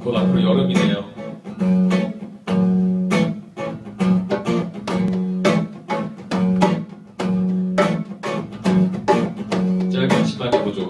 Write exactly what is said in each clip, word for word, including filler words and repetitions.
곧 앞으로 여름이네요. 짧은 치마 입어줘.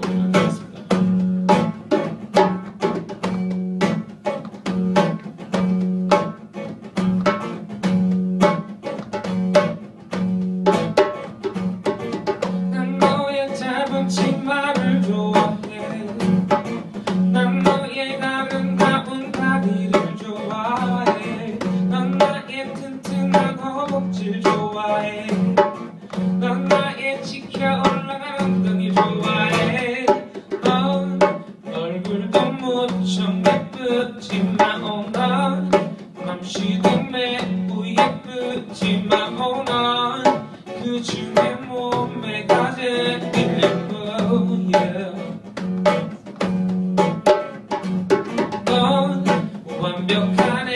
치마를 좋아해. 난 너의 아름다운 다리를 좋아해. 난 나의 튼튼한 허벅지를 좋아해. 난 나의 지켜 올라간 엉덩이 좋아해. 넌 얼굴도 무척 예쁘지만 어, 넌 맘씨도 매우 예쁘지만 어, 넌 그 중에 몸에 가장 넌 완벽한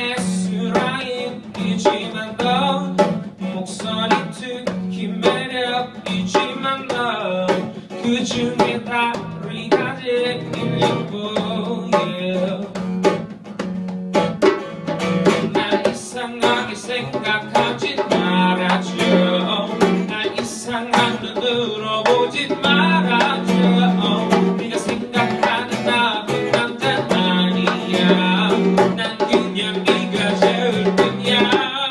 에스라인이지만 넌 목소리 특히 매력이지만 넌 그 중에 다리가 제일 예뻐. 날 이상하게 생각하지 말아줘. 날 이상한 눈으로 보지 말아줘. 네가 생각하는 나쁜 남자 아니야. 난 그냥 네가 제일 뿐이야.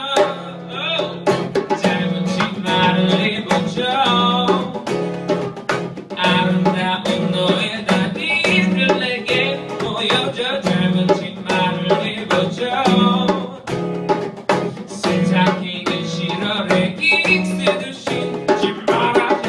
짧은 치마를 입어줘. 아름다운 너의 다리를 내게 보여줘. 짧은 치마를 입어줘. 세탁기는 싫어 레깅스도 신지 말아줘.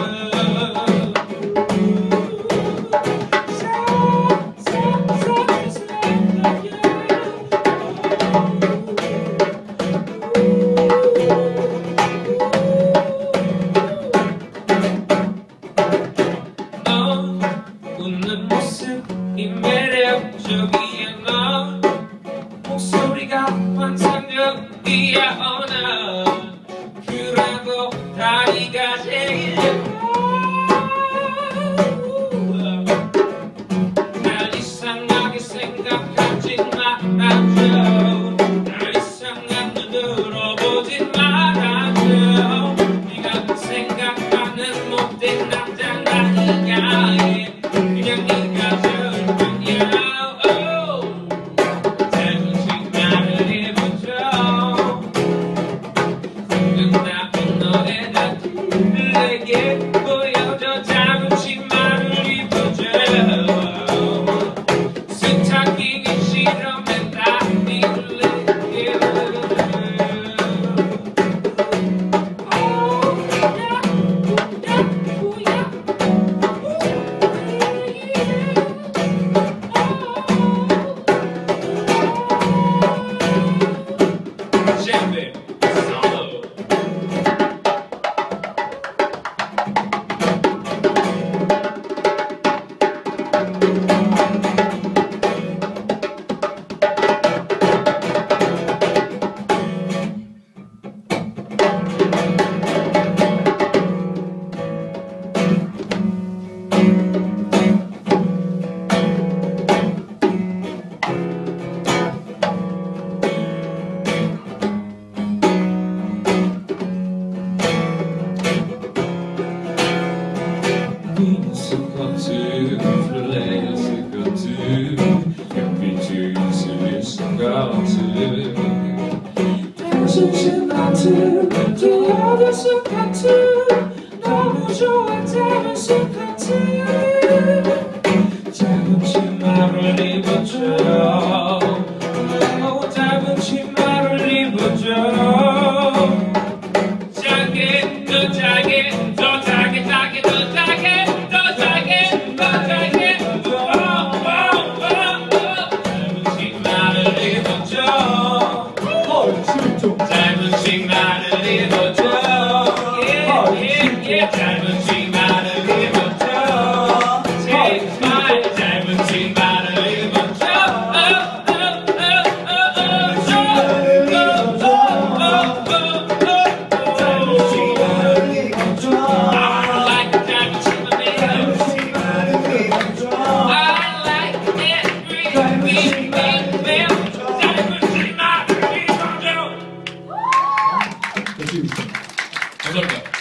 넌 웃는 모습이 매력적이야. 넌 목소리가 환상적이야. 어, 넌 그래도 다리가 제일 예뻐. 날 이상하게 생각하지 말아줘. 날 이상한 눈으로 보지 말아줘. 네가 생각하는 못된 남자 아니야. 그냥 네가 제일 뿐이야. 짧은 치마를 입어줘. 아름다운 너의 다리를 내게 보여줘. 짧은 치마를 입어줘. 세탁기는 싫어 맨 다리를 내게 Champion Solo. 스커트, 플레이어 스커트, 햇빛이 있을 스커트. 당신 스커트, 좋아하는 스커트, 너무 좋아 짧은 스커트. 짧은 치마를 입어줘. 오, 짧은 치마를 입어줘. 짧게, 더 짧게, 더 짧게, 짧게, 더 짧게. 짧은 치마를 입어줘. yeah, yeah. 짧은 치마를 입어줘. 제발 짧은 치마를 입어줘. I like 짧은 치마를 입어줘. I like every week. 감사합니다.